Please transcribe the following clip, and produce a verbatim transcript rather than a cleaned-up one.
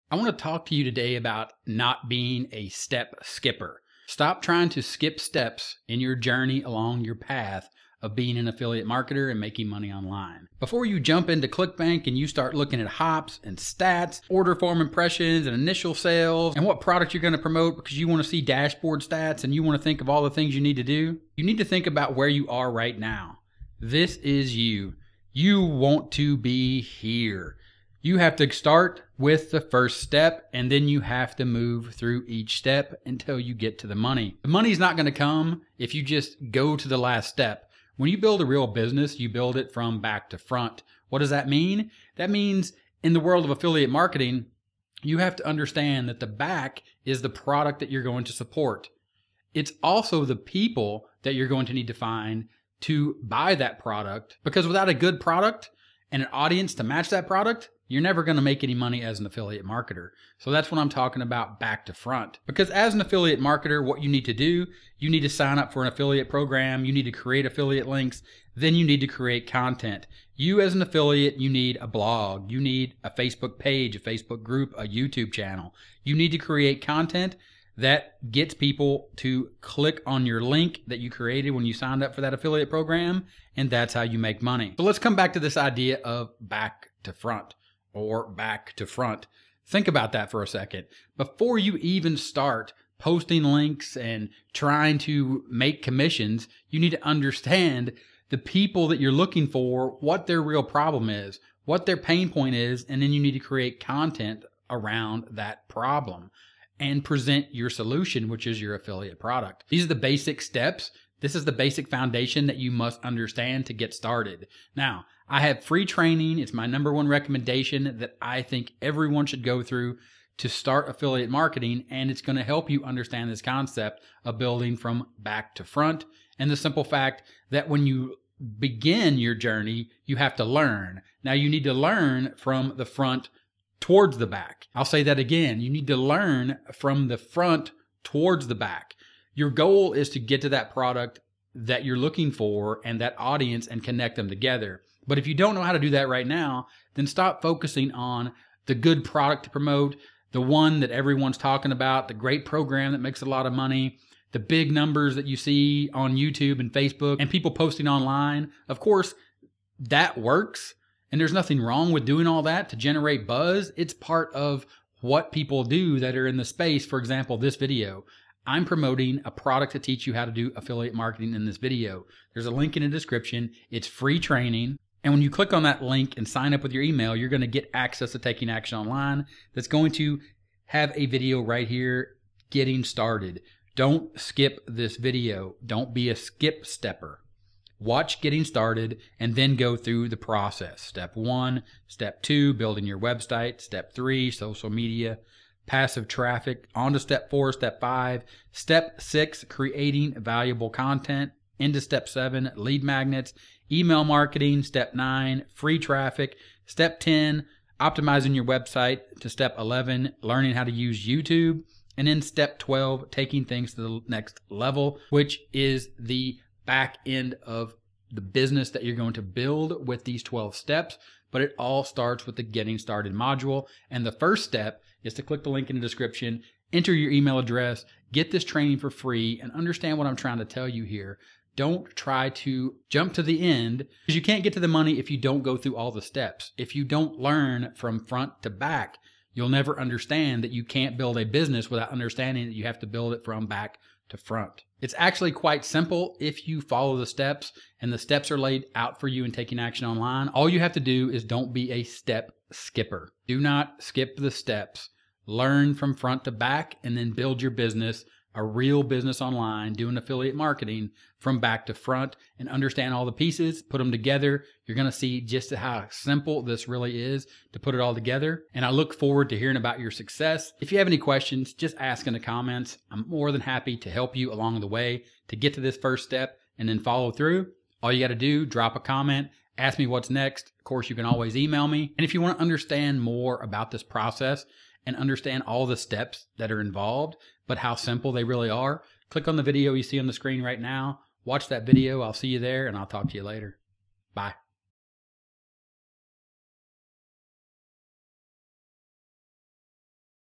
I want to talk to you today about not being a step skipper. Stop trying to skip steps in your journey along your path of being an affiliate marketer and making money online. Before you jump into ClickBank and you start looking at hops and stats, order form impressions and initial sales, and what product you're going to promote because you want to see dashboard stats and you want to think of all the things you need to do, you need to think about where you are right now. This is you. You want to be here. You have to start with the first step, and then you have to move through each step until you get to the money. The money's not going to come if you just go to the last step. When you build a real business, you build it from back to front. What does that mean? That means in the world of affiliate marketing, you have to understand that the back is the product that you're going to support. It's also the people that you're going to need to find to buy that product, because without a good product and an audience to match that product, you're never going to make any money as an affiliate marketer. So that's what I'm talking about, back to front. Because as an affiliate marketer, what you need to do, you need to sign up for an affiliate program, you need to create affiliate links, then you need to create content. You as an affiliate, you need a blog, you need a Facebook page, a Facebook group, a YouTube channel. You need to create content that gets people to click on your link that you created when you signed up for that affiliate program, and that's how you make money. So let's come back to this idea of back to front. Or back to front. Think about that for a second. Before you even start posting links and trying to make commissions, you need to understand the people that you're looking for, what their real problem is, what their pain point is, and then you need to create content around that problem and present your solution, which is your affiliate product. These are the basic steps. This is the basic foundation that you must understand to get started. Now, I have free training. It's my number one recommendation that I think everyone should go through to start affiliate marketing, and it's going to help you understand this concept of building from back to front, and the simple fact that when you begin your journey, you have to learn. Now, you need to learn from the front towards the back. I'll say that again. You need to learn from the front towards the back. Your goal is to get to that product that you're looking for and that audience and connect them together. But if you don't know how to do that right now, then stop focusing on the good product to promote, the one that everyone's talking about, the great program that makes a lot of money, the big numbers that you see on YouTube and Facebook and people posting online. Of course, that works, and there's nothing wrong with doing all that to generate buzz. It's part of what people do that are in the space. For example, this video. I'm promoting a product to teach you how to do affiliate marketing in this video. There's a link in the description. It's free training. And when you click on that link and sign up with your email, you're going to get access to Taking Action Online that's going to have a video right here, getting started. Don't skip this video. Don't be a skip stepper. Watch Getting Started and then go through the process. Step one, step two, building your website. Step three, social media. Passive traffic, on to step four, step five, step six, creating valuable content, into step seven, lead magnets, email marketing, step nine, free traffic, step ten, optimizing your website, to step eleven, learning how to use YouTube, and then step twelve, taking things to the next level, which is the back end of the business that you're going to build with these twelve steps. But it all starts with the Getting Started module. And the first step is to click the link in the description, enter your email address, get this training for free, and understand what I'm trying to tell you here. Don't try to jump to the end, because you can't get to the money if you don't go through all the steps. If you don't learn from front to back, you'll never understand that you can't build a business without understanding that you have to build it from back to front. It's actually quite simple if you follow the steps, and the steps are laid out for you in Taking Action Online. All you have to do is don't be a step skipper. Do not skip the steps. Learn from front to back and then build your business, a real business online, doing affiliate marketing from back to front, and understand all the pieces, put them together. You're going to see just how simple this really is to put it all together. And I look forward to hearing about your success. If you have any questions, just ask in the comments. I'm more than happy to help you along the way to get to this first step and then follow through. All you got to do, drop a comment, ask me what's next. Of course, you can always email me. And if you want to understand more about this process and understand all the steps that are involved, but how simple they really are, click on the video you see on the screen right now. Watch that video. I'll see you there, and I'll talk to you later. Bye.